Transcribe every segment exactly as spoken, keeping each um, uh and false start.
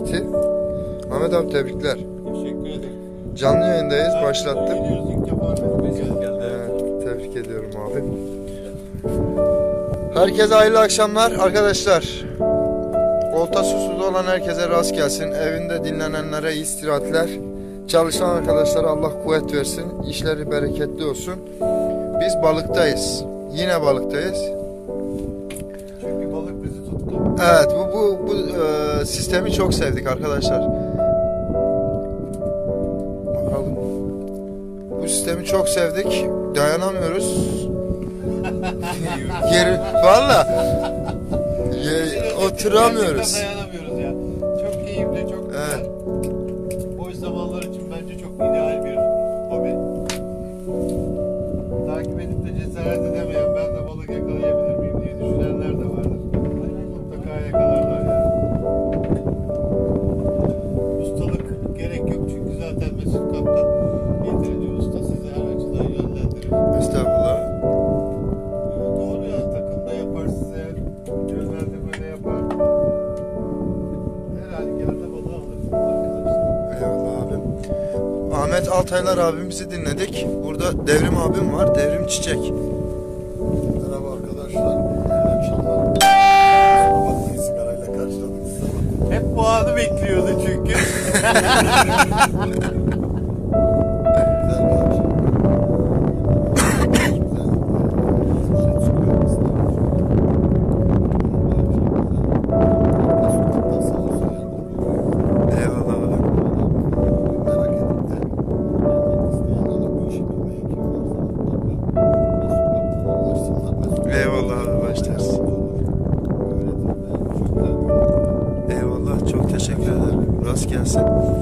tespiti. Ahmet abi tebrikler. Teşekkür ederim. Canlı yayındayız. Başlattım. Evet, tebrik ediyorum abi. Herkese hayırlı akşamlar arkadaşlar. Oltası suda olan herkese rast gelsin. Evinde dinlenenlere iyi istirahatler. Çalışan arkadaşlara Allah kuvvet versin. İşleri bereketli olsun. Biz balıktayız. Yine balıktayız. Çünkü balık bizi tuttu. Evet, bu bu bu e, sistemi çok sevdik arkadaşlar. Bakalım. Bu sistemi çok sevdik. Dayanamıyoruz. Geri valla oturamıyoruz. Dayanamıyoruz ya. Çok keyifli, çok güzel. Evet. Boş zamanlar için bence çok ideal bir hobi. Takip edip de cesaret edemeyen, ben de balık yakalayabilir miyim diye düşünenler de vardır. Mutlaka yakalarlar ya. Ustalık gerek yok çünkü zaten Mesut Kaptan yeterince usta, sizi her açıdan yönlendirir. Estağfurullah. Doğru ya, takımda yapar size, yönlendirme de yapar. Her halükarda balığı alır arkadaşlar. Eyvallah abim. Ahmet Altaylar abimizi dinledik. Burada Devrim abim var. Devrim Çiçek. Merhaba arkadaşlar. İyi akşamlar. Bakmayın, sigarayla karşıladık sizi ama. Hep bu anı bekliyordu çünkü. Güzel bir akşam. Güzel. İzmir'e çıkıyorum istedim. Bu akşam güzel. Mesut'tan sağ olsun yardımcı oluyor. Eyvallah abim. Merak edip de gelmek isteyen olur, bu işi bilmeyen kim varsa mutlaka Mesut Kaptan'la ulaşsınlar. Mesut Eyvallah abi, baş ters. Eyvallah, çok teşekkür ederim. Rast gelsin.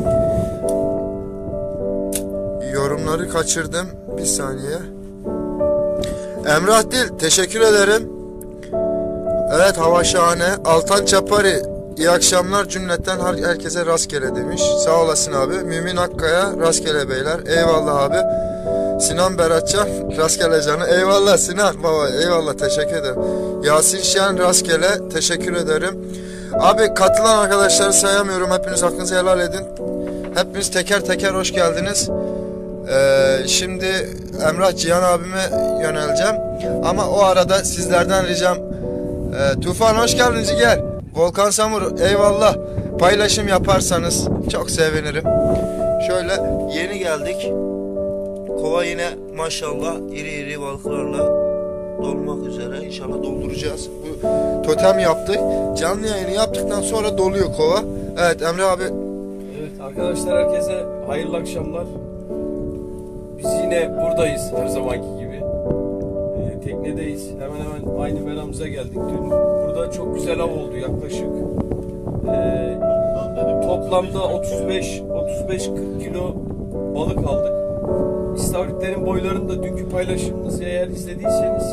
Yorumları kaçırdım. Bir saniye. Emrah Dil, teşekkür ederim. Evet, hava şahane. Altan Çapari, iyi akşamlar cümleten her- herkese rastgele demiş. Sağ olasın abi. Mümin Akkaya, rastgele beyler. Eyvallah abi. Sinan Beratcan, rastgele canı. Eyvallah Sinan baba, eyvallah, teşekkür ederim. Yasin Şen, rastgele, teşekkür ederim. Abi katılan arkadaşları sayamıyorum. Hepiniz hakkınızı helal edin. Hepiniz teker teker hoş geldiniz. Ee, şimdi Emrah Cihan abime yöneleceğim. Ama o arada sizlerden ricam. Ee, Tufan hoş geldin Ciger. Volkan Samur, eyvallah. Paylaşım yaparsanız çok sevinirim. Şöyle yeni geldik. Kova yine maşallah iri iri balıklarla dolmak üzere. İnşallah dolduracağız. Bu totem yaptık. Canlı yayını yaptıktan sonra doluyor kova. Evet Emre abi. Evet arkadaşlar, herkese hayırlı akşamlar. Biz yine buradayız her zamanki gibi. Ee, teknedeyiz. Hemen hemen aynı meramıza geldik. Dün burada çok güzel av oldu yaklaşık. Ee, toplamda otuz beş otuz beş kırk kilo balık aldık. İstavritlerin boylarını da dünkü paylaşımımızı eğer izlediyseniz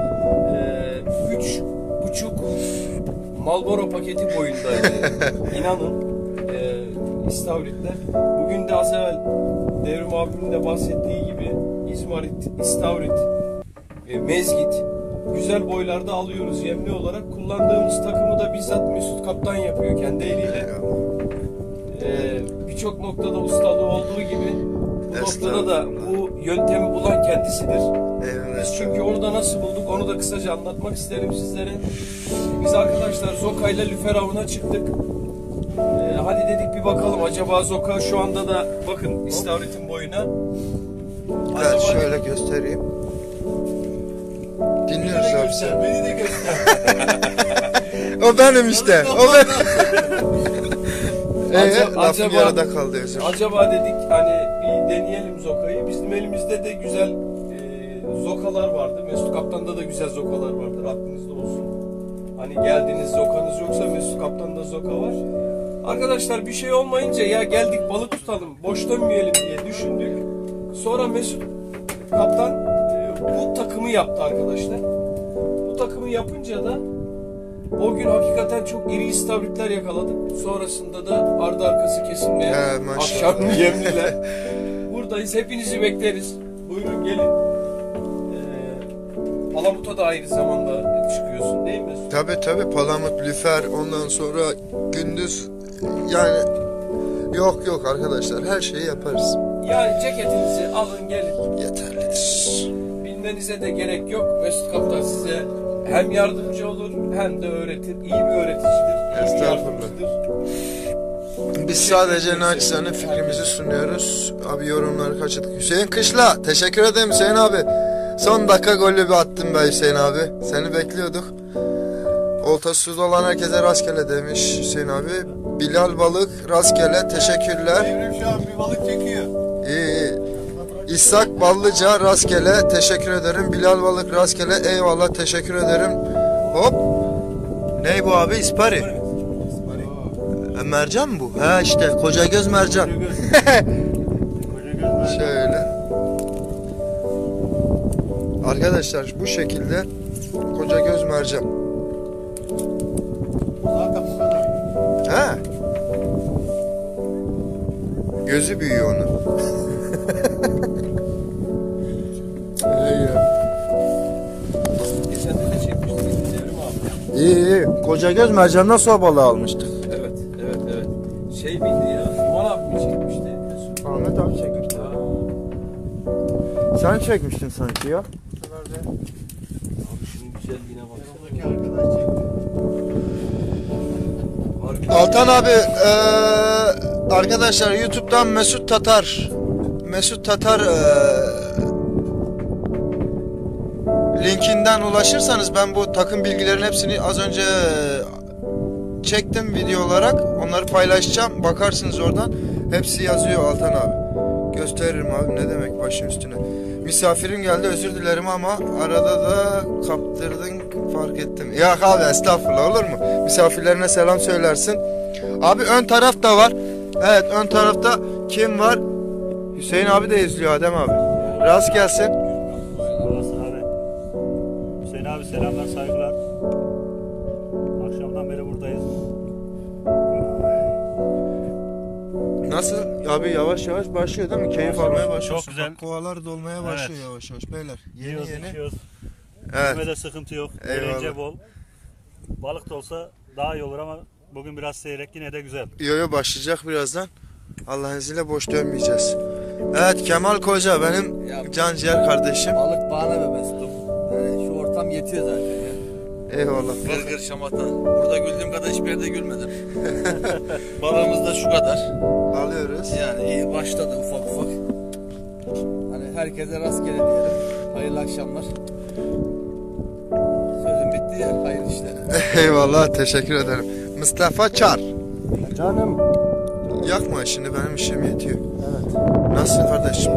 üç buçuk Marlboro paketi boyundaydı. İnanın e, istavritler. Bugün de az evvel Devrim abimin de bahsettiği gibi İzmarit, istavrit, e, mezgit güzel boylarda alıyoruz yemli olarak. Kullandığımız takımı da bizzat Mesut Kaptan yapıyor kendi eliyle. E, Birçok noktada ustalığı olduğu gibi bu noktada da bu yöntemi bulan kendisidir. Biz çünkü onu da nasıl bulduk onu da kısaca anlatmak isterim sizlere. Biz arkadaşlar Zoka ile lüfer avına çıktık. Ee, hadi dedik bir bakalım acaba Zoka şu anda da bakın istavritin boyuna. Evet, Acaba şöyle göstereyim. Dinliyoruz abi Göster, sen. beni de göster. O benim işte. O benim. Eee Acaba- lafım acaba- yarıda kaldı özür. acaba dedik hani bir deneyelim Zoka'yı. Bizim elimizde de güzel e, Zokalar vardı. Mesut Kaptan'da da güzel Zokalar vardır, aklınızda olsun. Hani geldiniz Zoka'nız yoksa Mesut Kaptan'da Zoka var. Arkadaşlar bir şey olmayınca ya geldik balık tutalım, boş dönmeyelim diye düşündük. Sonra Mesut Kaptan e, bu takımı yaptı arkadaşlar. Bu takımı yapınca da o gün hakikaten çok iri istavritler yakaladık. Sonrasında da ardı arkası kesilmeyen He, maşallah. akşam yemliler. Buradayız, hepinizi bekleriz. Buyurun gelin. Ee, Palamut'a da aynı zamanda çıkıyorsun değil mi? Tabi tabi palamut, lüfer, ondan sonra gündüz yani yok yok arkadaşlar, her şeyi yaparız. Yani ceketinizi alın gelin. Yeterlidir. Bilmenize de gerek yok. Mesut Kaptan size hem yardımcı olur hem de öğretir. İyi bir öğreticidir. İyi bir Estağfurullah. yardımcıdır. Biz sadece naçizane fikrimizi sunuyoruz. Abi yorumları kaçırdık. Hüseyin Kışla, teşekkür ederim Hüseyin abi. Son dakika golü bir attım be Hüseyin abi. Seni bekliyorduk. Oltasız olan herkese rastgele demiş Hüseyin abi. Bilal Balık rastgele, teşekkürler. Evrim şu an bir balık çekiyor. İyi iyi. İshak Ballıca rastgele, teşekkür ederim. Bilal Balık rastgele, eyvallah, teşekkür ederim. Hop. Ney bu abi? İspari. E, mercan mı bu? He işte koca göz mercan. Şöyle. Arkadaşlar bu şekilde koca göz mercan. Zaten bu kadar. He. Gözü büyüyor onun. Geçen de de çekmiştik Evrim abi. İyi iyi. Koca göz mercandan sonra balığı almıştık. Evet, evet, evet. Şey miydi ya? Duman abi mi çekmişti? Mesut. Ahmet abi çekmişti. Sen çekmiştin sanki ya. Nerede? Abi şunun güzelliğine baksana. Yanımdaki arkadaş çekti. Harbi. Altan abi eee, arkadaşlar YouTube'dan Mesut Tatar Mesut Tatar eee, linkinden ulaşırsanız ben bu takım bilgilerin hepsini az önce eee, çektim video olarak, onları paylaşacağım, bakarsınız oradan, hepsi yazıyor Altan abi. Gösteririm abi, ne demek, başım üstüne. Misafirim geldi, özür dilerim ama arada da kaptırdın fark ettim. Ya abi estağfurullah, olur mu? Misafirlerine selam söylersin. Abi ön taraf da var. Evet, ön tarafta kim var? Hüseyin abi de izliyor, Adem abi. Rast gelsin. Orası abi. Hüseyin abi selamlar, saygılar. Akşamdan beri buradayız. Nasıl? Abi yavaş yavaş başlıyor değil mi? Keyif almaya başlıyorsun. Çok güzel. Bak, kovalar dolmaya Evet. başlıyor yavaş yavaş beyler. Yeni Yiyoruz, yeni. içiyoruz. Evet. Yemede sıkıntı yok. Eyvallah. Eğlence bol. Balık da olsa daha iyi olur ama bugün biraz seyrek, yine de güzel. Yo yo başlayacak birazdan. Allah'ın izniyle boş dönmeyeceğiz. Evet, Kemal Koca benim Ya- can ciğer kardeşim. Balık bağına be Mesut'um. Yani şu ortam yetiyor zaten ya. Eyvallah. Gırgır şamata. Burada güldüğüm kadar hiçbir yerde gülmedim. Balığımız da şu kadar. Alıyoruz. Yani iyi başladı ufak ufak. Hani herkese rastgele diyelim. Hayırlı akşamlar. Sözüm bitti ya. Hayırlı işler. Eyvallah, teşekkür ederim. Mustafa Çar. Canım. Yakma, şimdi benim işim yetiyor. Evet. Nasılsın kardeşim?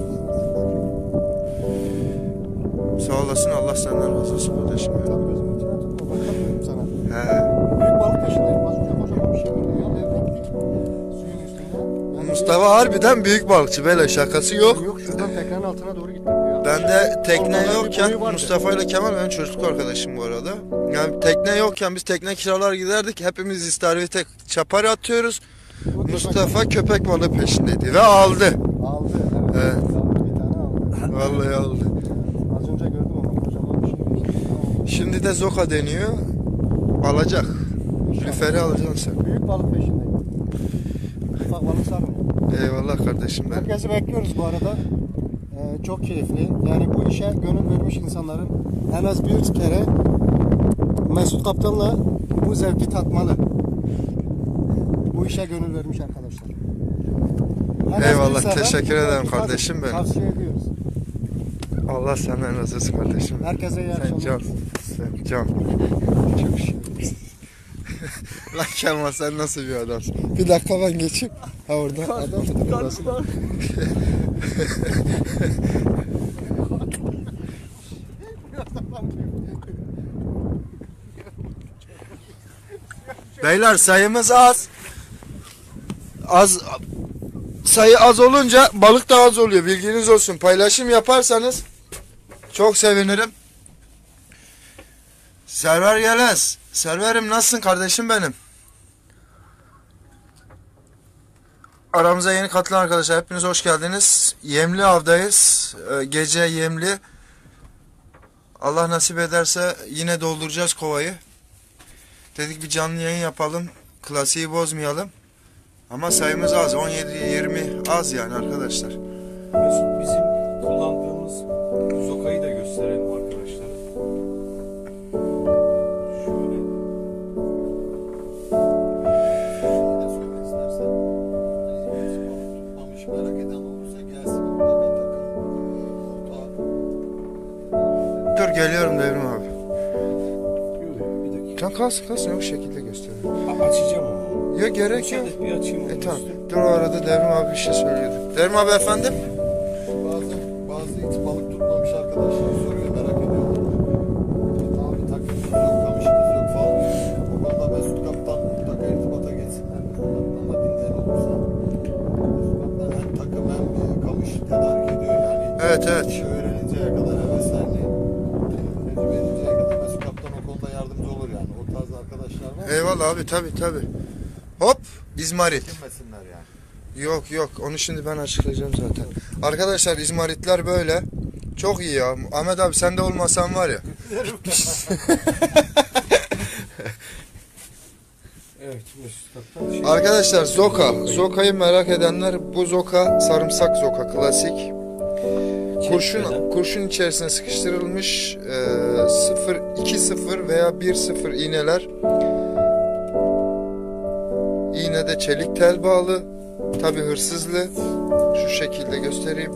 Sağ olasın, Allah senden razı olsun kardeşim. Tam gözümün içine tutma. Bakamıyorum sana. He. Büyük balık peşindeyim. Az önce kocaman bir şey gördüm. Ya levrekti. Suyun üstünde. Ben Mustafa harbiden büyük balıkçı, böyle şakası yok. Yok, şuradan teknenin altına doğru gittim ya. Ben de tekne Ormanda bir yokken boyu vardı. Mustafa ile Kemal benim çocukluk arkadaşım bu arada. Yani tekne yokken biz tekne kiralar giderdik. Hepimiz istavrite çapar atıyoruz. Mustafa köpek balığı peşindeydi ve aldı. Aldı. Evet. Evet. Bir tane aldı. Vallahi aldı. Az önce gördüm ama kocaman bir şey. Tamam. Şimdi de zoka deniyor. Alacak. Lüferi alacaksın sen. Büyük balık peşindeyim. Ufak balık sarmıyor. Eyvallah kardeşim ben. Herkesi bekliyoruz bu arada. Ee, çok keyifli. Yani bu işe gönül vermiş insanların en az bir kere Mesut Kaptan'la bu zevki tatmalı. Bu işe gönül vermiş arkadaşlar. En az Eyvallah, bir sefer teşekkür bu ederim zevki kardeşim benim. Tavsiye ediyoruz. Allah senden razı olsun kardeşim. Herkese iyi Sen akşamlar. can. Sen can. Çok şey. Lan Kemal, sen nasıl bir adamsın? Bir dakika ben geçeyim. Ha orada adam mı? Burası mı? Beyler sayımız az. Az sayı az olunca balık da az oluyor. Bilginiz olsun. Paylaşım yaparsanız çok sevinirim. Server Gelez. Serverim, nasılsın kardeşim benim? Aramıza yeni katılan arkadaşlar, hepiniz hoş geldiniz. Yemli avdayız. Ee, gece yemli. Allah nasip ederse yine dolduracağız kovayı. Dedik bir canlı yayın yapalım. klasiği bozmayalım. Ama sayımız az. on yedi yirmi az yani arkadaşlar. Mesut, bizim kullandığımız zokayı da gösterelim arkadaşlara. Şöyle. Söylemek istersen, hani tutmamış, merak eden olursa gelsin. Mutlaka takım. Olta. Dur geliyorum Devrim abi. Yok, bir dakika. Can kalsın kalsın o şekilde gösterelim. A- açacağım ama. Yok gerek yok. Müsaade et, bir açayım onu. E tamam. Mesut. Dur o arada Devrim abi bir şey söylüyordu. Devrim abi efendim? Bazı bazı hiç balık tutmamış arkadaşlar soruyor, merak ediyorlar. Abi takımımız yok, kamışımız yok falan. O konuda Mesut Kaptan mutlaka irtibata geçsinler. Kaptanla dinleyen olursa. Mesut Kaptan hem takım hem e, kamış tedarik ediyor yani. Evet, evet. İşi öğreninceye kadar, heveslerini tecrübe edinceye kadar Mesut Kaptan o konuda yardımcı olur yani. O tarz arkadaşlar var. Eyvallah abi tabi tabi. Hop İzmarit. Bilmesinler yani. Yok yok onu şimdi ben açıklayacağım zaten. Arkadaşlar İzmaritler böyle. Çok iyi ya. Ahmet abi sen de olmasan var ya. Evet Mesut Kaptan. Şey, Arkadaşlar Zoka. Zoka'yı merak edenler bu Zoka sarımsak Zoka klasik. Kurşun Çekmeden. kurşun içerisine sıkıştırılmış e, sıfır iki sıfır veya bir sıfır iğneler. İğnede çelik tel bağlı. Tabi hırsızlı. Şu şekilde göstereyim.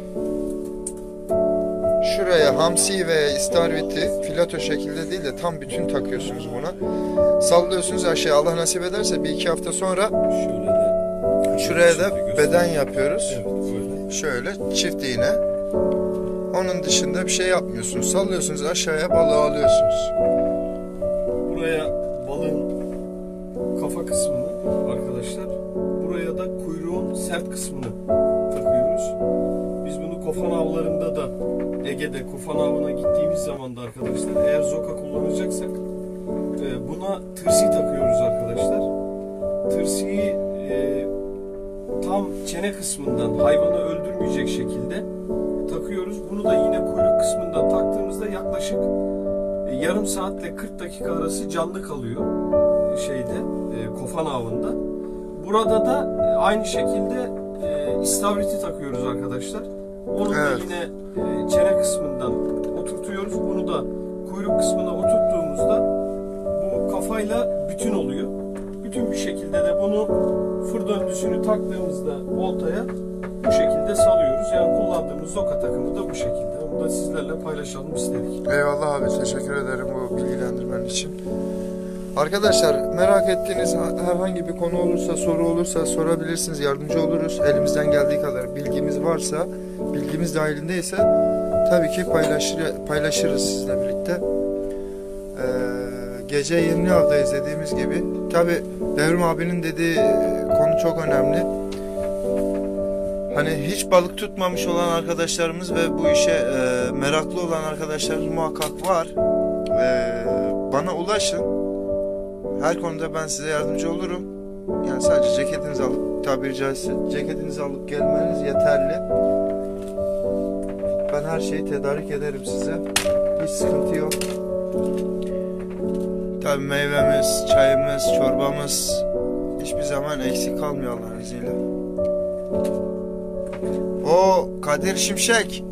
Şuraya hamsi veya istavriti filato şekilde değil de tam bütün takıyorsunuz buna. Sallıyorsunuz aşağıya. Allah nasip ederse bir iki hafta sonra Şöyle de. şuraya da Şimdi beden göstereyim. yapıyoruz. Evet böyle. Şöyle çift iğne. Onun dışında bir şey yapmıyorsunuz. Sallıyorsunuz aşağıya balığı alıyorsunuz. Buraya balığın kafa kısmını arkadaşlar, buraya da kuyruğun sert kısmını takıyoruz. Biz bunu kofan avlarında da, Ege'de kofan avına gittiğimiz zaman da arkadaşlar, eğer zoka kullanacaksak e, buna tırsi takıyoruz arkadaşlar. Tırsiyi e, tam çene kısmından hayvanı öldürmeyecek şekilde takıyoruz. Bunu da yine kuyruk kısmından taktığımızda yaklaşık e, yarım saatle kırk dakika arası canlı kalıyor e, şeyde e, kofan avında. Burada da e, aynı şekilde e, istavriti takıyoruz arkadaşlar. Onu da Evet. yine e, çene kısmından oturtuyoruz. Bunu da kuyruk kısmına oturttuğumuzda bu kafayla bütün oluyor. Bütün bir şekilde de bunu fır döndüsünü taktığımızda oltaya bu şekilde salıyoruz. Yani kullandığımız zoka takımı da bu şekilde. Onu da sizlerle paylaşalım istedik. Eyvallah abi teşekkür ederim bu bilgilendirmen için. Arkadaşlar merak ettiğiniz herhangi bir konu olursa, soru olursa sorabilirsiniz. Yardımcı oluruz. Elimizden geldiği kadar bilgimiz varsa, bilgimiz dahilindeyse tabii ki paylaşır, paylaşırız sizle birlikte. Ee, gece yirmi avdayız dediğimiz gibi. Tabii Devrim abinin dediği konu çok önemli. Hani hiç balık tutmamış olan arkadaşlarımız ve bu işe e, meraklı olan arkadaşlarımız muhakkak var. E, bana ulaşın. Her konuda ben size yardımcı olurum. Yani sadece ceketinizi alıp, tabiri caizse ceketinizi alıp gelmeniz yeterli. Ben her şeyi tedarik ederim size. Hiç sıkıntı yok. Tabii meyvemiz, çayımız, çorbamız hiçbir zaman eksik kalmıyor Allah'ın izniyle. O Kadir Şimşek.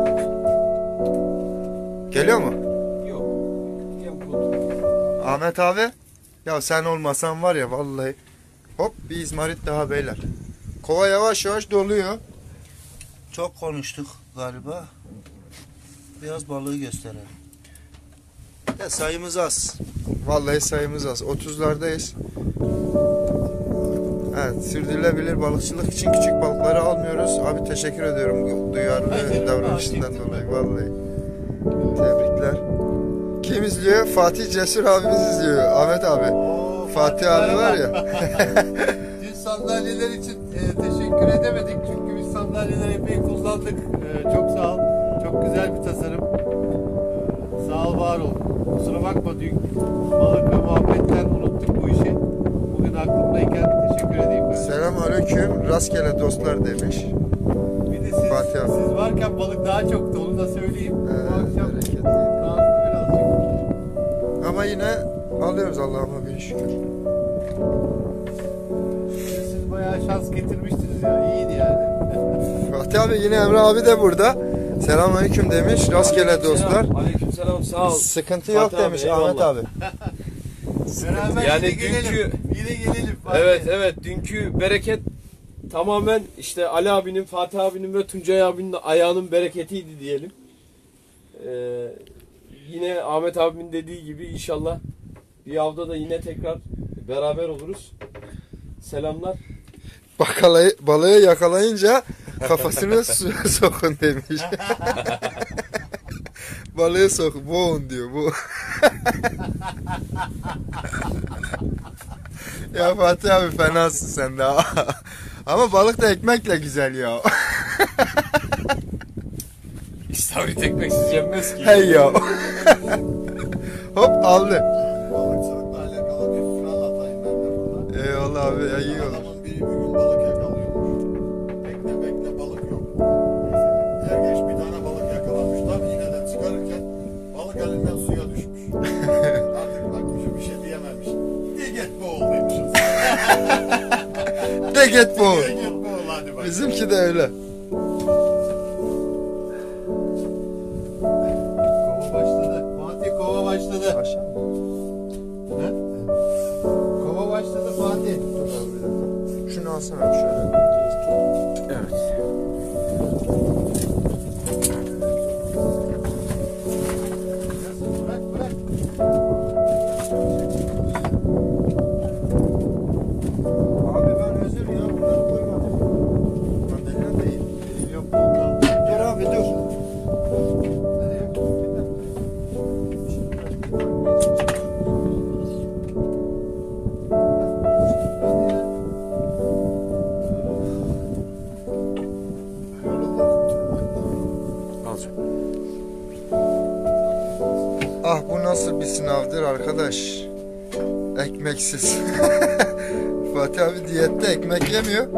Geliyor mu? Yok. Yem kodu. Ahmet abi. Ya sen olmasan var ya vallahi. Hop bir izmarit daha beyler. Kova yavaş yavaş doluyor. Çok konuştuk galiba. Biraz balığı gösterelim. Ya sayımız az. Vallahi sayımız az. otuzlardayız. Evet, sürdürülebilir balıkçılık için küçük balıkları almıyoruz. Abi teşekkür ediyorum bu duyarlı Ederim, davranışından gerçekten. dolayı vallahi. Tebrikler. Kim izliyor? Fatih Cesur abimiz izliyor. Ahmet abi. Oo, Fatih abi var ya. Dün sandalyeler için e, teşekkür edemedik çünkü biz sandalyeleri epey kullandık. E, çok sağ ol. Çok güzel bir tasarım. E, sağ ol, var ol. Kusura bakma dün balık ve muhabbetten unuttuk bu işi. Bugün aklımdayken teşekkür edeyim. Ben. Selamünaleyküm. Rastgele dostlar demiş. Bir de siz, Fatih abi. siz varken balık daha çoktu, onu da söyleyeyim. Bu Ee, akşam bereketli. nazlı birazcık. Ama yine alıyoruz Allah'ıma bin şükür. şans getirmiştiniz ya. İyiydi yani. Fatih abi yine Emre abi de burada. Selamünaleyküm demiş. Rastgele dostlar. Aleykümselam, sağ ol. Sıkıntı yok Fatih abi, demiş eyvallah. Ahmet abi. Beraber Yani yine gelelim. dünkü- Yine gelelim. Fatih. Evet evet, dünkü bereket tamamen işte Ali abinin, Fatih abinin ve Tuncay abinin de ayağının bereketiydi diyelim. Ee, yine Ahmet abimin dediği gibi inşallah bir avda da yine tekrar beraber oluruz. Selamlar. Bakalayı, balığı yakalayınca kafasını suya sokun demiş. Balığı sok, boğun diyor bu. Ya Fatih abi fenasın sen de. Ama balık da ekmekle güzel ya. İstavrit ekmeksiz yenmez ki. Hey ya. Hop aldı. Balıkçılıkla alakalı bir fıkra anlatayım ben de burada. Eyvallah abi ya iyi olur. Adamın biri bir gün balık yakalıyormuş. Bekle bekle balık yok. Er geç bir tane balık yakalamışlar. Yine de çıkarırken balık elinden suya düşmüş. Artık bakmış bir şey diyememiş. Diget boğul demişiz. De git bu. Diget boğul hadi bak. Bizimki de öyle. Kova başladı. Fatih kova başladı. He? Kova başladı Fatih. Şunu alsana abi şöyle. Evet. Bırak bırak. Abi ben özür ya bunları koymadım. Mandalina değil. Elim yok. Dur abi dur. Ah bu nasıl bir sınavdır arkadaş. Ekmeksiz. Fatih abi diyette ekmek yemiyor.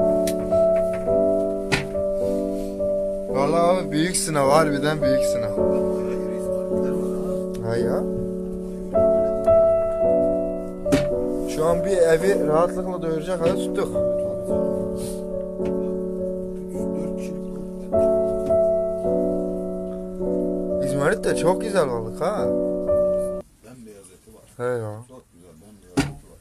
Vallahi abi büyük sınav, harbiden büyük sınav. Ha ya. Şu an bir evi rahatlıkla doyuracak kadar tuttuk. İzmarit de çok güzel balık ha. Bembeyaz eti var. He ya. Çok güzel bembeyaz eti var.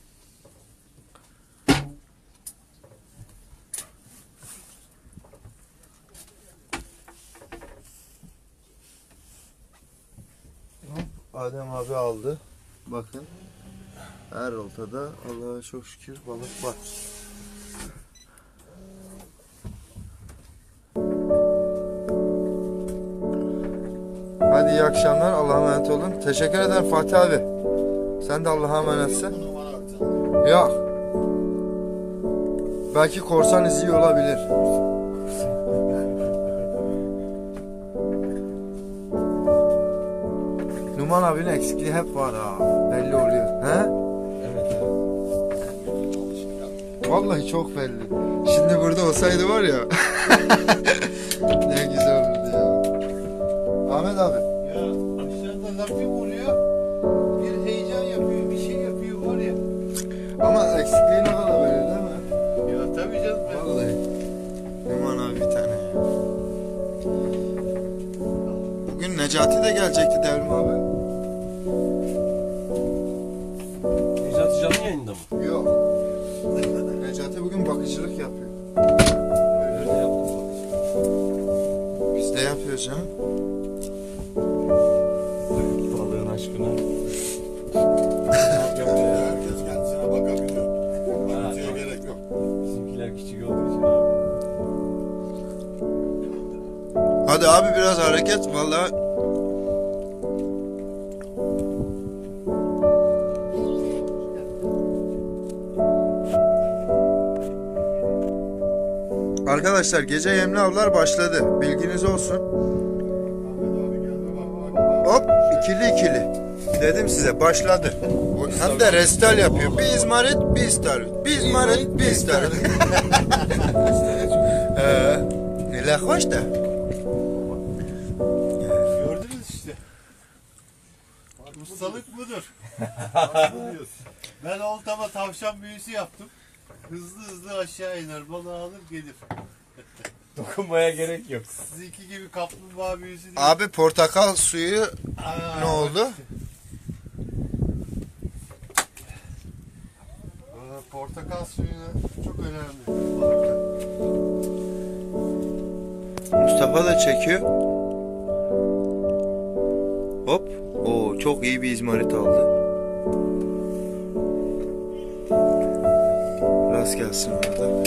Adem abi aldı. Bakın. Her oltada Allah'a çok şükür balık var. Hadi iyi akşamlar. Allah'a emanet olun. Teşekkür ederim Fatih abi. Sen de Allah'a emanetsin. Numara atacağım. Yok. Belki korsan izliyor olabilir. Numan abinin eksikliği hep var ha. Belli oluyor. He? Evet evet. Vallahi çok belli. Şimdi burada olsaydı var ya. Ne güzel olurdu ya. Ahmet abi. Ya aşağıda lafı vuruyor. Bir heyecan yapıyor, bir şey yapıyor var ya. Ama eksikliğini bana veriyor değil mi? Ya tabii canım. ben- Vallahi. Numan abi bir tane ya. Bugün Necati de gelecekti Devrim abi. Necati canlı yayında mı? Yok. Necati bugün bakıcılık yapıyor. Öyle yaptım bak. Biz de yapıyoruz canım. Balığın aşkına. Herkes kendisine bakabiliyor. Bakıcıya Ha, gerek yok. Bizimkiler küçük olduğu için abi. Hadi abi biraz hareket vallahi. Arkadaşlar gece yemli avlar başladı. Bilginiz olsun. Ahmet abi geldi bak bak bak. Hop ikili ikili. Dedim size başladı. Bu- Hem de restal yapıyor. Bir izmarit, bir istavrit. Bir izmarit, bir istavrit. Ee, ile hoş da. Gördünüz işte. Ustalık budur. Ben oltama tavşan büyüsü yaptım. hızlı hızlı aşağı iner. Balığı alır gelir. Dokunmaya gerek yok. Sizinki gibi kaplumbağa büyüsü değil. Abi portakal suyu Aa, ne oldu? Valla portakal suyu çok önemli. Mustafa da çekiyor. Hop. Oo, çok iyi bir izmarit aldı. Rast gelsin orada.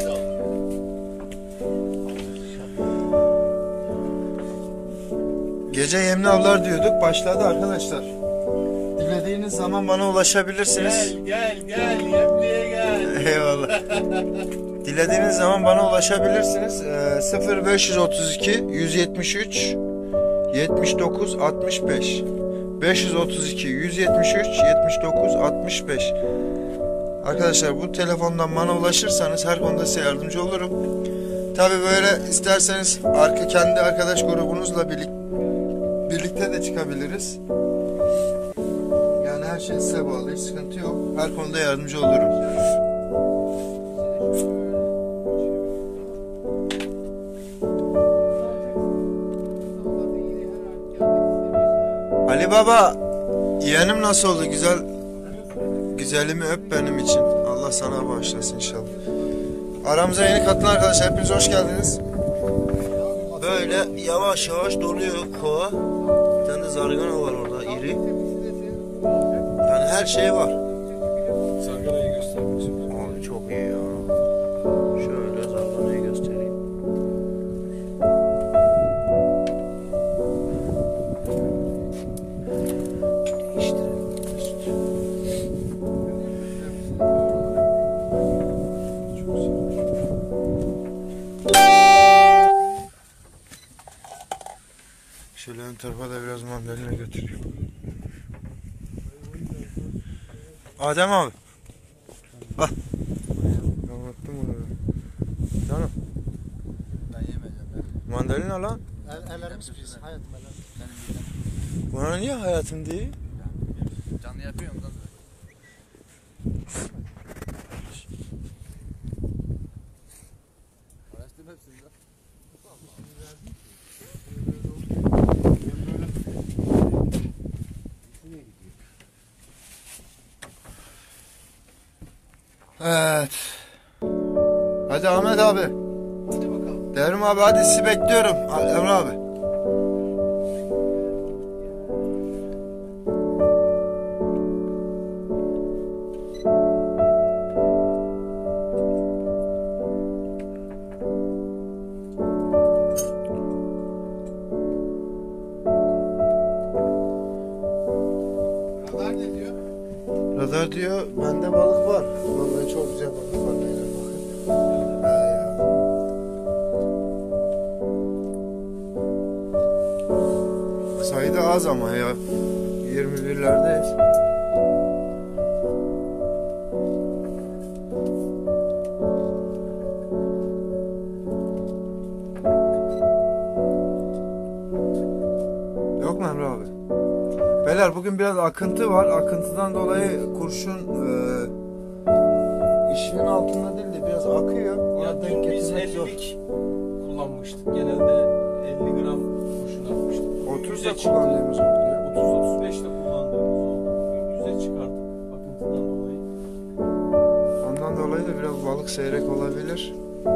Gece yemli avlar diyorduk. Başladı arkadaşlar. Dilediğiniz zaman bana ulaşabilirsiniz. Gel gel gel yemliğe gel. Eyvallah. Dilediğiniz zaman bana ulaşabilirsiniz. Ee, sıfır beş otuz iki yüz yetmiş üç yetmiş dokuz altmış beş beş otuz iki yüz yetmiş üç yetmiş dokuz altmış beş. Arkadaşlar bu telefondan bana ulaşırsanız her konuda size yardımcı olurum. Tabi böyle isterseniz arka kendi arkadaş grubunuzla birlik, birlikte de çıkabiliriz. Yani her şey size bağlı, hiç sıkıntı yok. Her konuda yardımcı olurum. Ali Baba, yeğenim nasıl oldu? Güzel, güzelimi öp benim için. Allah sana bağışlasın inşallah. Aramıza yeni katılan arkadaşlar, hepiniz hoş geldiniz. Böyle yavaş yavaş doluyor kova. Bir tane de zargana var orada, iri. Yani her şey var. Sarganayı göstermek için. Abi çok iyi ya. Şöyle zarganayı göstereyim. Şöyle ön tarafa da biraz mandalina götürüyor. Adem abi. Bak. Anlattım onu. Canım. Ben yemeyeceğim ya. Mandalina lan. El, ellerimiz pis. Hayatım ellerim. Benim midem Bana niye hayatım değil? canlı yapıyorum da. Araştırma hepsini de. Evet. Hadi Ahmet abi. Hadi bakalım. Devrim abi hadi sizi bekliyorum. Emre abi. Radar ne diyor? Radar diyor bende balık var. Vallahi çok güzel balık var. Beyler bakın. Ha ya. Sayı da az ama ya. yirmi birlerdeyiz. Yok mu Emre abi? Beyler bugün biraz akıntı var. Akıntıdan dolayı kurşun e, işinin altında değil de biraz akıyor. Ona Ya denk dün biz getirmek zor. ellilik kullanmıştık. Genelde elli gram kurşun atmıştık. otuz da yüze çıktı. kullandığımız oluyor. otuz otuz beş de kullandığımız oldu. Bugün yüze çıkarttık akıntıdan dolayı. Ondan dolayı da biraz balık seyrek olabilir.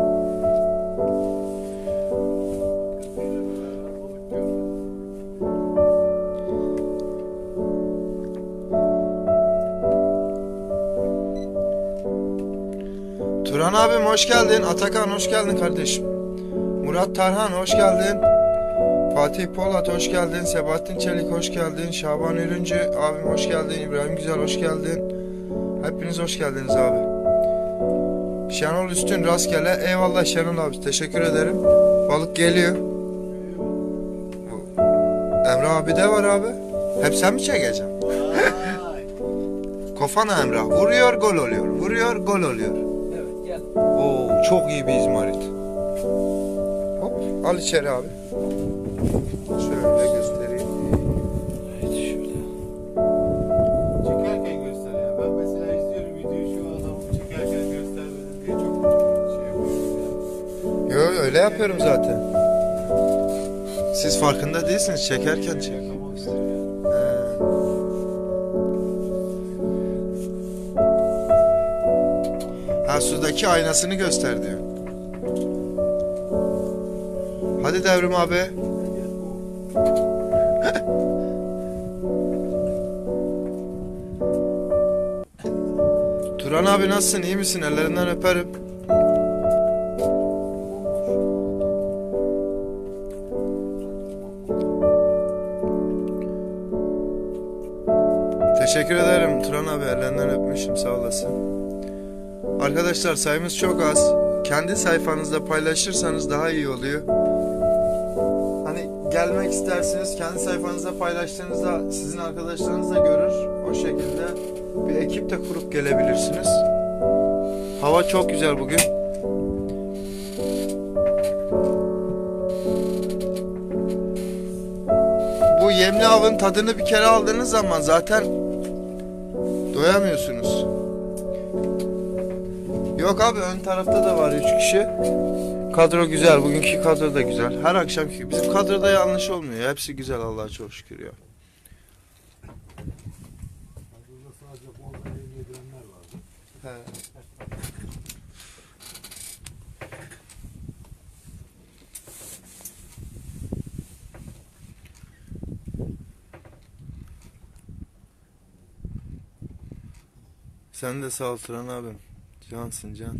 Turan abim hoş geldin. Atakan hoş geldin kardeşim. Murat Tarhan hoş geldin. Fatih Polat hoş geldin. Sebahattin Çelik hoş geldin. Şaban Ürüncü abim hoş geldin. İbrahim Güzel hoş geldin. Hepiniz hoş geldiniz abi. Şenol Üstün rastgele. Eyvallah Şenol abi. Teşekkür ederim. Balık geliyor. Emre abi de var abi. Hep sen mi çekeceksin? Vay. Kofana Emrah. Vuruyor gol oluyor. Vuruyor gol oluyor. Evet gel. Oo çok iyi bir izmarit. Hop al içeri abi. Şöyle göstereyim. Evet şöyle. Çekerken göster ya. Ben mesela izliyorum videoyu, şu adamı çekerken göstermedi. Öyle yapıyorum zaten. Siz farkında değilsiniz. Çekerken çek. He. Ha, sudaki aynasını göster diyor. Hadi Devrim abi. Turan abi nasılsın? İyi misin? Ellerinden öperim. Teşekkür ederim Turan abi. Ellerinden öpmüşüm. Sağ olasın. Arkadaşlar sayımız çok az. Kendi sayfanızda paylaşırsanız daha iyi oluyor. Hani gelmek istersiniz, kendi sayfanızda paylaştığınızda sizin arkadaşlarınız da görür. O şekilde bir ekip de kurup gelebilirsiniz. Hava çok güzel bugün. Bu yemli avın tadını bir kere aldığınız zaman zaten doyamıyorsunuz. Yok abi, ön tarafta da var üç kişi. Kadro güzel. Bugünkü kadro da güzel. Her akşamki bizim kadroda yanlış olmuyor. Hepsi güzel, Allah'a çok şükür ya. He. Sen de sağ ol Turan abim. Cansın can.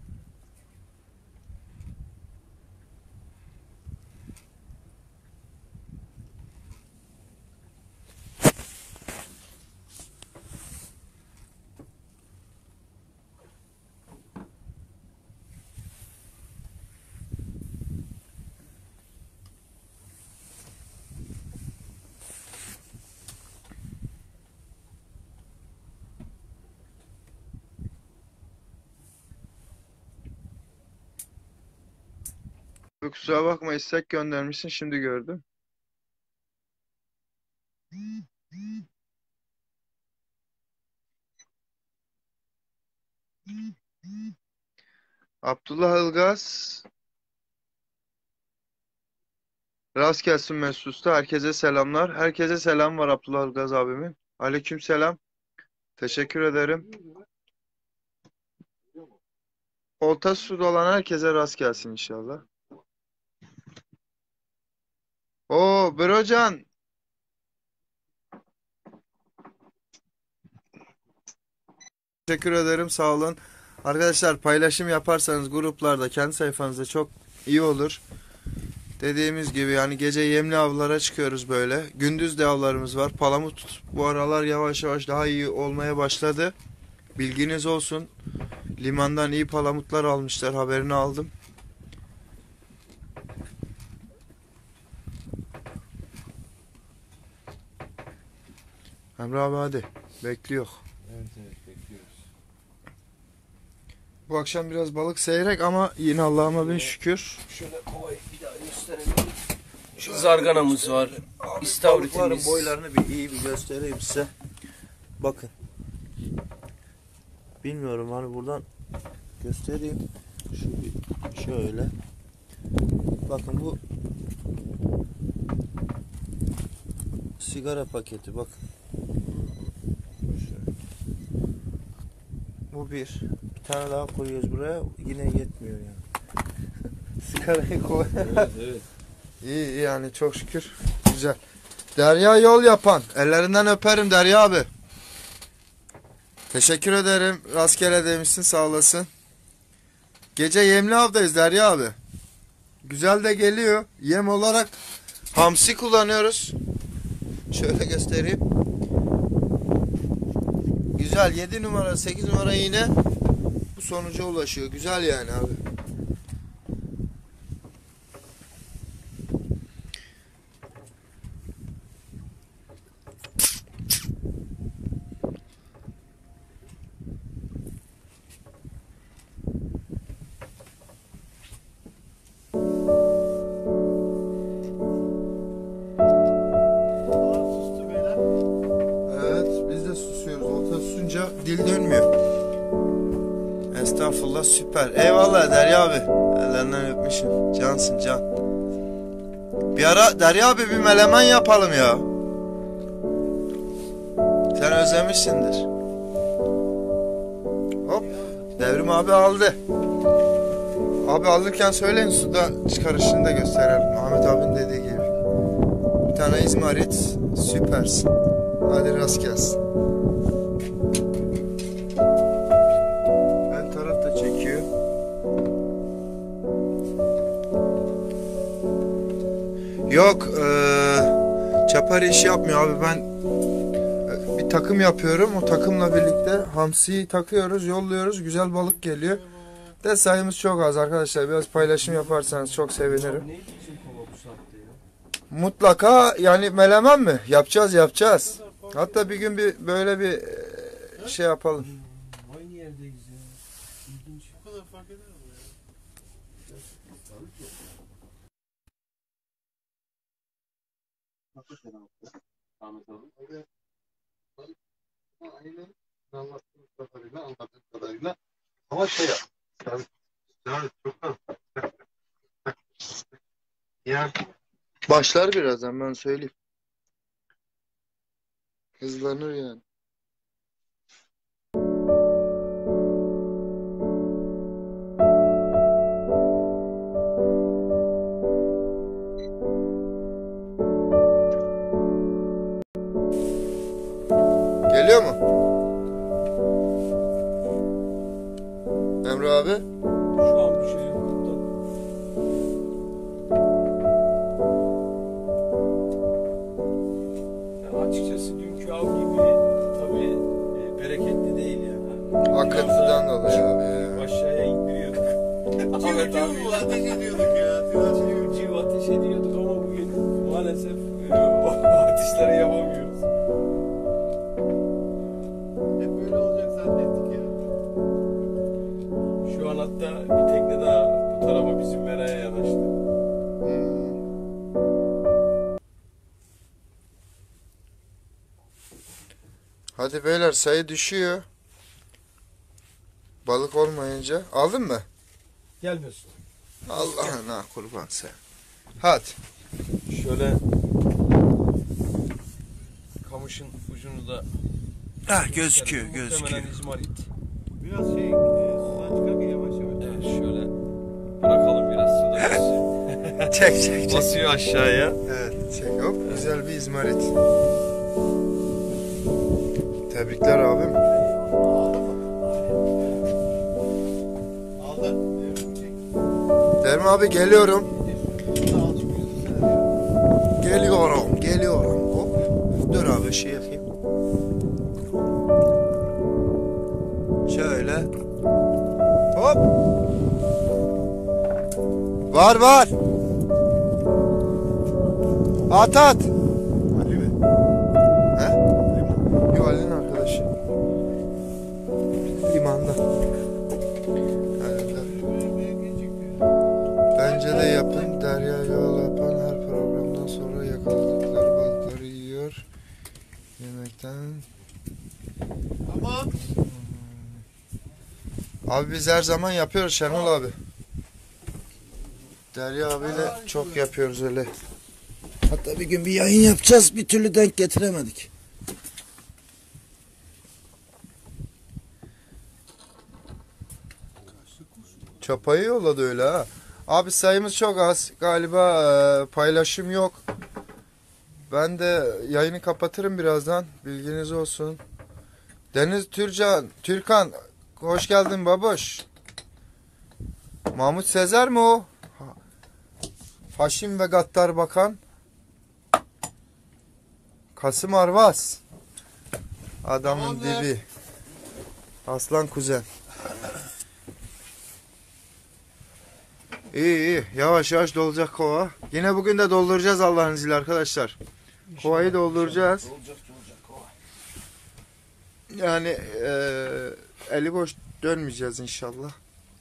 Kusura bakma, istek göndermişsin, şimdi gördüm. Abdullah Ilgaz. Rast gelsin Mesut Usta. Herkese selamlar. Herkese selam var Abdullah Ilgaz abimin. Aleyküm selam. Teşekkür ederim. Olta suda olan herkese rast gelsin inşallah. Oo Brocan. Teşekkür ederim, sağ olun. Arkadaşlar paylaşım yaparsanız gruplarda, kendi sayfanızda çok iyi olur. Dediğimiz gibi yani gece yemli avlara çıkıyoruz böyle. Gündüz de avlarımız var. Palamut bu aralar yavaş yavaş daha iyi olmaya başladı. Bilginiz olsun. Limandan iyi palamutlar almışlar, haberini aldım. Emre abi hadi. Bekliyor. Evet evet bekliyoruz. Bu akşam biraz balık seyrek ama yine Allah'ıma bin şükür. Şöyle kovayı bir daha gösterelim. Şu zarganamız var. Balıkların İstavritimiz. boylarını bir iyi bir göstereyim size. Bakın. Bilmiyorum hani buradan göstereyim. Şu bir şöyle. Bakın bu sigara paketi, bakın. Şöyle. Bu bir. Bir tane daha koyuyoruz buraya. Yine yetmiyor yani. Sigarayı koy. Evet, evet. İyi iyi yani, çok şükür. Güzel. Derya yol yapan. Ellerinden öperim Derya abi. Teşekkür ederim. Rastgele demişsin, sağ olasın. Gece yemli avdayız Derya abi. Güzel de geliyor. Yem olarak hamsi kullanıyoruz. Şöyle göstereyim. Güzel, yedi numara sekiz numara iğne bu sonuca ulaşıyor. Güzel yani abi. Evet, biz de susuyoruz. Olta susunca dil dönmüyor. Estağfurullah. Manzara süper. Eyvallah Derya abi. Ellerinden öpmüşüm. Cansın can. Bir ara Derya abi bir melemen yapalım ya. Sen özlemişsindir. Hop. Devrim abi aldı. Abi alırken söyleyin, suda çıkarışını da gösterelim. Ahmet abinin dediği gibi. Bir tane izmarit. Süpersin. Hadi rast gelsin. Ön taraf da çekiyor. Yok, ee, çapar işi yapmıyor abi. Ben e, bir takım yapıyorum. O takımla birlikte hamsiyi takıyoruz, yolluyoruz. Güzel balık geliyor. De sayımız çok az arkadaşlar. Biraz paylaşım yaparsanız çok sevinirim. Neydi bizim kova bu saatte ya? Mutlaka yani melemen mi? Yapacağız yapacağız. Hatta bir gün bir böyle bir e, şey yapalım. Aynı yerdeyiz ya. İlginç. Bu kadar fark eder mi ya? Ahmet abi. Aynen anlattığım kadarıyla, anlattığım kadarıyla. Ama şey yap. Yani, yani çok az. Yani Başlar birazdan, ben söyleyeyim. Hızlanır yani. Geliyor mu? Emre abi. Şu an bir şey yok. Yani açıkçası dünkü av gibi tabii e, bereketli değil yani. Akıntıdan dolayı abi ya. Aşağıya indiriyorduk. Ahmet Civ abi civ ateş ediyorduk ya. civ civ ateş ediyorduk ama bugün maalesef e, o atışları yapamıyoruz. Hep böyle olacak zannettik ya. Şu an hatta bir tekne daha bu tarafa bizim meraya yanaştı. Hmm. Hadi beyler, sayı düşüyor. Balık olmayınca. Aldın mı? Gelmiyorsun. Allah'ına kurban sen. Hadi. Şöyle kamışın ucunu da Ah, gözüküyor muhtemelen gözüküyor. izmarit. Biraz şey, e, sudan çıkarken yavaş yavaş. Evet, şöyle bırakalım biraz suda basıyor. Çek çek çek. Basıyor aşağıya. Evet çek, hop, güzel bir izmarit. Tebrikler abim. Aldı. Devrim çek. Dermi abi geliyorum. Daha alçık yüzüsene ya. Geliyorum geliyorum. Hop. Dur abi şey yapayım. Şöyle. Hop. Var var. At at. Ali mi? He? Liman. Yok, Ali'nin arkadaşı. Limanda. Bence de yapın. Derya yol yapan her programdan sonra yakaladıkları balıkları yiyor. Yemekten. Tamam. Abi biz her zaman yapıyoruz Şenol abi. Derya abiyle çok yapıyoruz öyle. Hatta bir gün bir yayın yapacağız. Bir türlü denk getiremedik. Çapayı yolladı öyle ha. Abi sayımız çok az. Galiba e, paylaşım yok. Ben de yayını kapatırım birazdan. Bilginiz olsun. Deniz Türcan, Türkan, hoş geldin baboş. Mahmut Sezer mi o? Haşim ve Gattar Bakan. Kasım Arvas. Adamın Tamamdır. dibi. Aslan kuzen. İyi iyi. Yavaş yavaş dolacak kova. Yine bugün de dolduracağız Allah'ın izniyle arkadaşlar. Kovayı dolduracağız. Yani eee eli boş dönmeyeceğiz inşallah.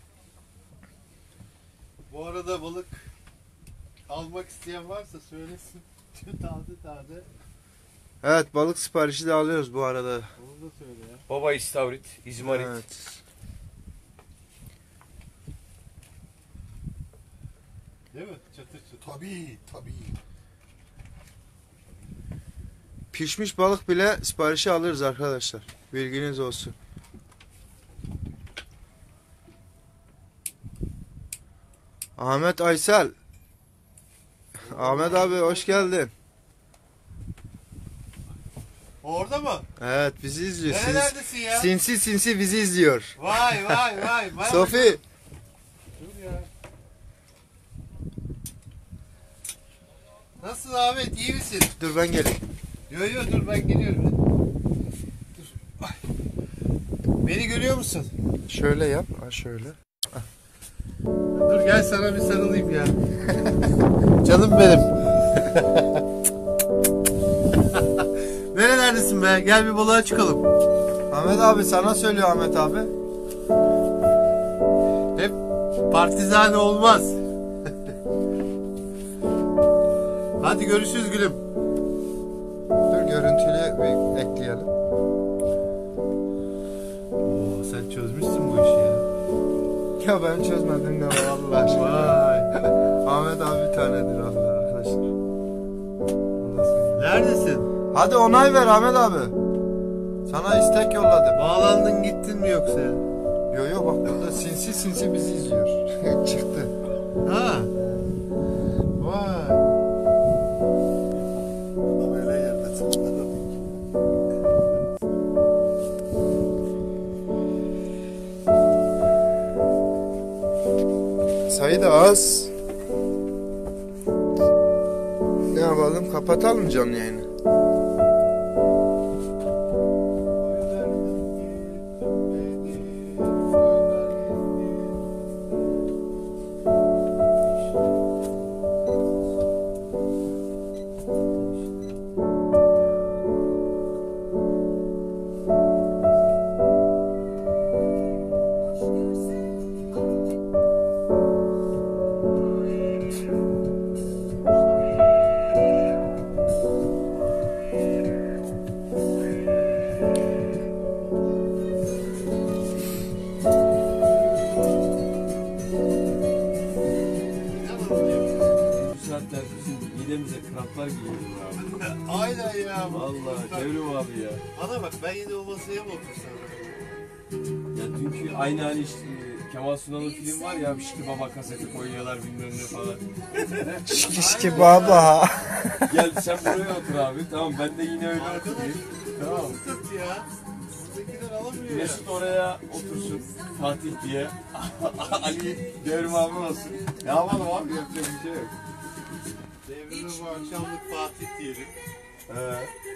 Bu arada balık almak isteyen varsa söylesin. Taze taze. Evet, balık siparişi de alıyoruz bu arada. Onu da söyle ya. Baba istavrit, izmarit. Evet. Değil mi? Çatır çatır. Tabii tabii. Pişmiş balık bile siparişi alırız arkadaşlar. Bilginiz olsun. Ahmet Aysel. Ahmet abi hoş geldin. Orada mı? Evet bizi izliyor. Sins- Nerelerdesin ya? sinsi sinsi bizi izliyor. Vay vay vay. vay Sofi. Dur ya. Nasılsın Ahmet? İyi misin? Dur ben geleyim. Yo yo dur ben geliyorum. Dur. Ay. Beni görüyor musun? Şöyle yap. Ha şöyle. Dur gel sana bir sarılayım ya. Canım benim. Nerelerdesin be? Gel bir balığa çıkalım. Ahmet abi sana söylüyor Ahmet abi. Hep partizane olmaz. Hadi görüşürüz gülüm. Dur görüntülü bir ekleyelim. Oo, sen çözmüşsün bu işi ya. Ya ben çözmedim ne var Allah aşkına. Vay. Ahmet abi bir tanedir Allah arkadaşlar. Allah seni- Neredesin? Hadi onay ver Ahmet abi. Sana istek yolladım. Bağlandın gittin mi yoksa? Yo yo bak burada sinsi sinsi bizi izliyor. Çıktı. Ha. Vay. Adam öyle yerde çıkmadı. Sayı da az. Ne yapalım? Kapatalım canlı yayını. Bu saatler bizim midemize kramplar giriyor abi. Aynen ya. Vallahi Devrim abi ya. Bana bak ben yine o masaya mı otursam? Ya dünkü aynı hani işte, Kemal Sunal'ın film var ya Şiki Baba kaseti koyuyorlar bilmem ne falan. Şişki baba. Gel sen buraya otur abi. Tamam ben de yine öyle oturayım. Tamam. Tut ya. Buradakiler alamıyor ya. Mesut oraya otursun Fatih diye. Ali Devrim abi olsun. Ne yapalım abi yapacak bir şey yok. Devrime bu akşamlık Fatih diyelim. He.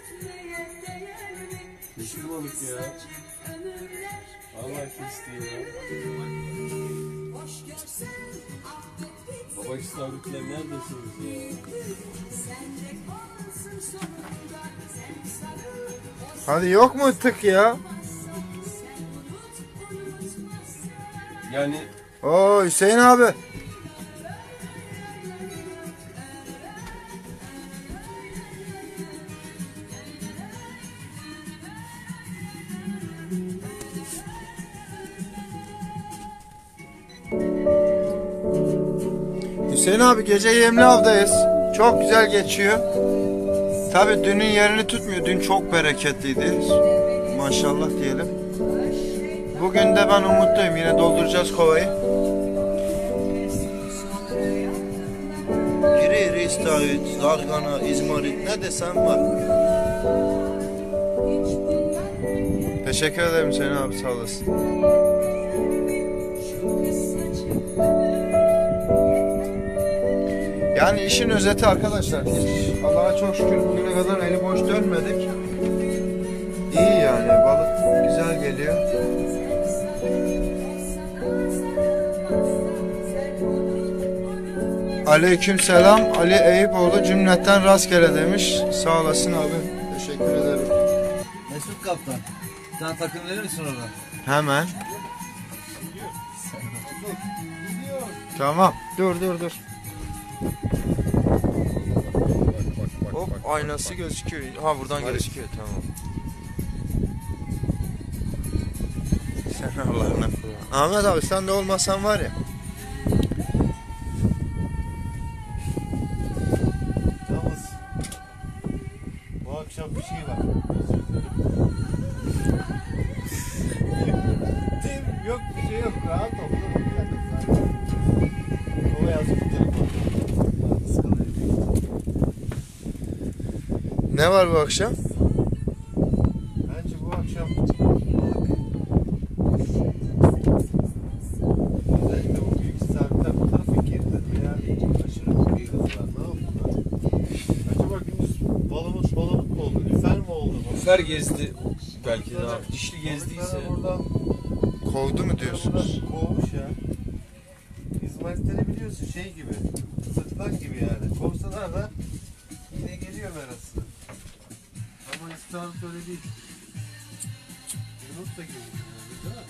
Kesin balık ya. Allah kesti ya. Baba istavritler neredesiniz ya? Hadi yok mu tık ya? Yani Oo Hüseyin abi. Hüseyin abi gece yemli avdayız. Çok güzel geçiyor. Tabi dünün yerini tutmuyor. Dün çok bereketliydi. Maşallah diyelim. Bugün de ben umutluyum. Yine dolduracağız kovayı. İri iri istavrit, zargana, izmarit ne desem var. Teşekkür ederim Hüseyin abi sağ olasın. Yani işin özeti arkadaşlar. Hiç Allah'a çok şükür bugüne kadar eli boş dönmedik. İyi yani balık güzel geliyor. Aleyküm selam. Ali Eyüpoğlu cümletten rastgele demiş. Sağ olasın abi. Teşekkür ederim. Mesut Kaptan. Bir tane takım verir misin orada? Hemen. Tamam. Dur dur dur. Hop aynası gözüküyor. Ha buradan gözüküyor tamam. Sen Allah'ına kullan. Ahmet abi sen de olmasan var ya. Tim yok bir şey yok. Rahat ol. O yazık bir telefon. Ne var bu akşam? Bence bu akşam balık. Özellikle bu büyük sabitler bu tarafa girdi veya aşırı büyük hızlar. Ne yaptılar? Acaba gündüz balımız balık mı oldu? Lüfer mi oldu? Fer gezdi belki de abi. Dişli gezdiyse. Balıkları buradan Kovdu mu diyorsunuz? buradan kovmuş ya. İzmaritleri biliyorsun şey gibi. Sırtlan gibi yani. Kovsalar da yine geliyor merası. Ama istavrit öyle değil. Yunus da geliyor. Değil mi?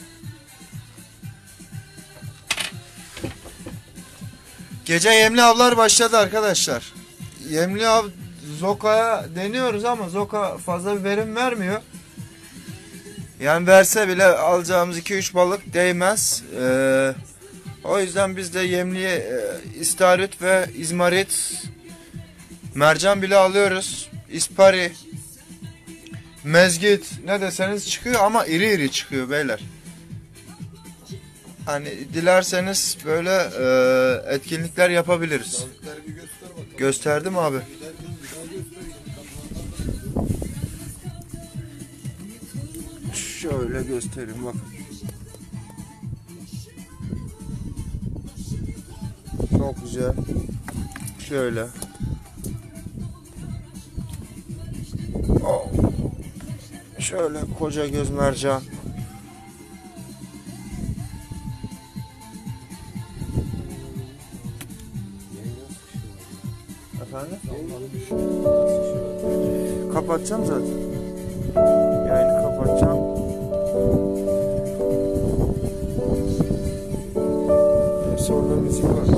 Gece yemli avlar başladı arkadaşlar. Yemli av Zoka'ya deniyoruz ama Zoka fazla bir verim vermiyor. Yani verse bile alacağımız iki üç balık değmez. Ee, o yüzden biz de yemliye e, istavrit ve izmarit, mercan bile alıyoruz. İspari, mezgit ne deseniz çıkıyor ama iri iri çıkıyor beyler. Hani dilerseniz böyle e, etkinlikler yapabiliriz. Gösterdim abi. Şöyle göstereyim bakın. Çok güzel. Şöyle. Oh. Şöyle koca göz mercan. Efendim? Kapatacağım zaten. Yayını kapatacağım. Neyse orada müzik var.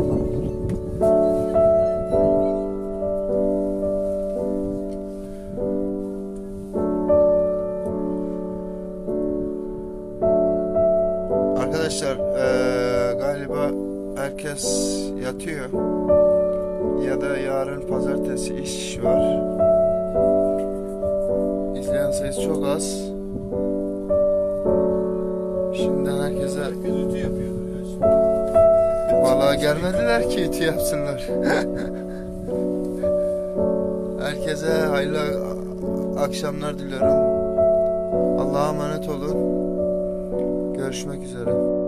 Arkadaşlar eee, galiba herkes yatıyor. Ya da yarın pazartesi iş var. İzleyen sayısı çok az. Şimdiden herkese Gürültü yapıyordur ya şimdi. balığa gelmediler ki ütü yapsınlar. Herkese hayırlı akşamlar diliyorum. Allah'a emanet olun. Görüşmek üzere.